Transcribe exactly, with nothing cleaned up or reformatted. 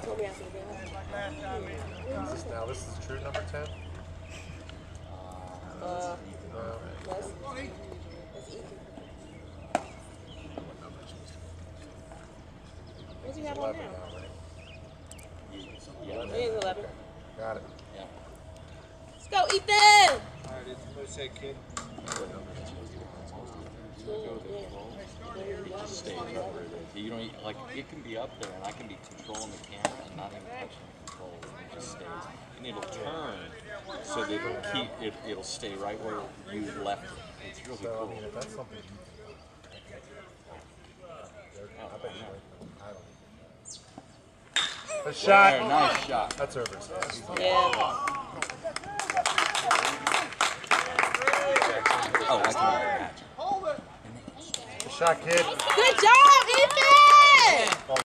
told me I said that. Is this now, this is true number ten? Uh, No. that's, that's Ethan. What do you have on eleven now? now, right? It is eleven. Got it. Yeah. Let's go, Ethan! Alright, it's supposed to say kid. It just stays right where it is. You don't like it can be up there, and I can be controlling the camera and not even touching the control. It just stays, and it'll turn so that it'll keep it. It'll stay right where you left it. It's really So, I cool. mean, if that's something you I bet you I don't. A shot. There, nice shot. That's over. Yeah. Oh, I can imagine. Shot, kid. Good job, Ethan!